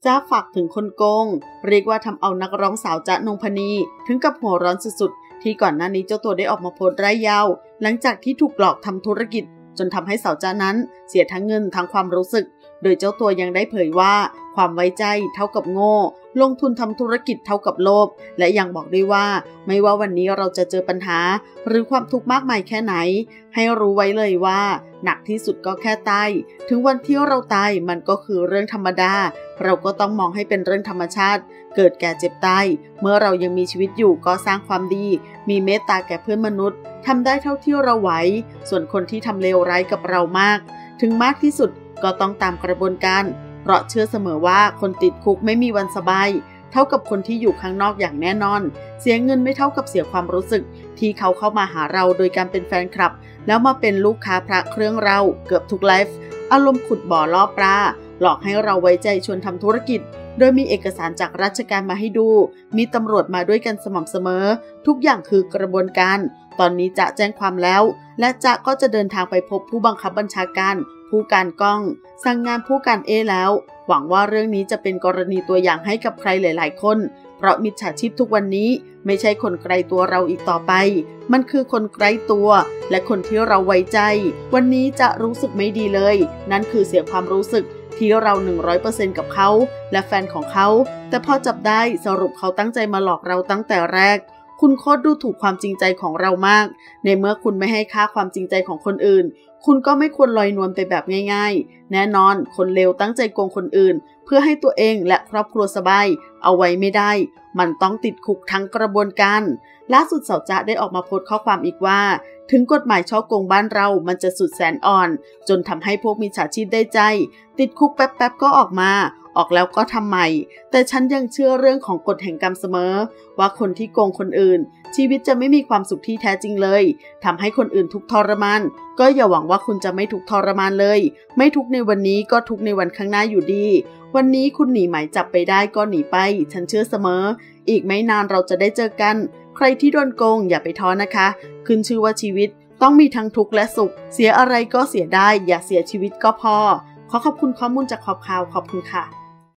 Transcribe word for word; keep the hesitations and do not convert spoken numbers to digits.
จ้าฝากถึงคนโกงเรียกว่าทำเอานักร้องสาวจ๊ะนงพนีถึงกับหัวร้อนสุดๆที่ก่อนหน้านี้เจ้าตัวได้ออกมาโพสต์ร่ายยาวหลังจากที่ถูกหลอกทำธุรกิจจนทำให้สาวจ๊ะนั้นเสียทั้งเงินทั้งความรู้สึกโดยเจ้าตัวยังได้เผยว่าความไว้ใจเท่ากับโง่ลงทุนทำธุรกิจเท่ากับโลภและยังบอกด้วยว่าไม่ว่าวันนี้เราจะเจอปัญหาหรือความทุกข์มากมายแค่ไหนให้รู้ไว้เลยว่าหนักที่สุดก็แค่ตายถึงวันที่เราตายมันก็คือเรื่องธรรมดาเราก็ต้องมองให้เป็นเรื่องธรรมชาติเกิดแก่เจ็บตายเมื่อเรายังมีชีวิตอยู่ก็สร้างความดีมีเมตตาแก่เพื่อนมนุษย์ทำได้เท่าที่เราไหวส่วนคนที่ทำเลวร้ายกับเรามากถึงมากที่สุดก็ต้องตามกระบวนการเพราะเชื่อเสมอว่าคนติดคุกไม่มีวันสบายเท่ากับคนที่อยู่ข้างนอกอย่างแน่นอนเสียเงินไม่เท่ากับเสียความรู้สึกที่เขาเข้ามาหาเราโดยการเป็นแฟนคลับแล้วมาเป็นลูกค้าพระเครื่องเราเกือบทุกไลฟ์อารมณ์ขุดบ่อล่อปลาหลอกให้เราไว้ใจชวนทำธุรกิจโดยมีเอกสารจากราชการมาให้ดูมีตำรวจมาด้วยกันสม่ำเสมอทุกอย่างคือกระบวนการตอนนี้จะแจ้งความแล้วและจะก็จะเดินทางไปพบผู้บังคับบัญชาการผู้การกล้องสั่งงานผู้การเอแล้วหวังว่าเรื่องนี้จะเป็นกรณีตัวอย่างให้กับใครหลายๆคนเพราะมิจฉาชีพทุกวันนี้ไม่ใช่คนไกลตัวเราอีกต่อไปมันคือคนไกลตัวและคนที่เราไว้ใจวันนี้จะรู้สึกไม่ดีเลยนั่นคือเสียความรู้สึกที่เรา หนึ่งร้อยเปอร์เซ็นต์ กับเขาและแฟนของเขาแต่พอจับได้สรุปเขาตั้งใจมาหลอกเราตั้งแต่แรกคุณโคตรดูถูกความจริงใจของเรามากในเมื่อคุณไม่ให้ค่าความจริงใจของคนอื่นคุณก็ไม่ควรลอยนวลไปแบบง่ายๆแน่นอนคนเลวตั้งใจโกงคนอื่นเพื่อให้ตัวเองและครอบครัวสบายเอาไว้ไม่ได้มันต้องติดคุกทั้งกระบวนการล่าสุดสาวจ๊ะได้ออกมาโพสต์ข้อความอีกว่าถึงกฎหมายฉ้อโกงบ้านเรามันจะสุดแสนอ่อนจนทำให้พวกมิจฉาชีพได้ใจติดคุกแป๊บๆก็ออกมาออกแล้วก็ทำใหม่แต่ฉันยังเชื่อเรื่องของกฎแห่งกรรมเสมอว่าคนที่โกงคนอื่นชีวิตจะไม่มีความสุขที่แท้จริงเลยทำให้คนอื่นทุกข์ทรมานก็อย่าหวังว่าคุณจะไม่ทุกข์ทรมานเลยไม่ทุกข์ในวันนี้ก็ทุกข์ในวันข้างหน้าอยู่ดีวันนี้คุณหนีหมายจับไปได้ก็หนีไปฉันเชื่อเสมออีกไม่นานเราจะได้เจอกันใครที่โดนโกงอย่าไปท้อนะคะขึ้นชื่อว่าชีวิตต้องมีทั้งทุกข์และสุขเสียอะไรก็เสียได้อย่าเสียชีวิตก็พอขอขอบคุณข้อมูลจากขอบข่าวขอบคุณค่ะ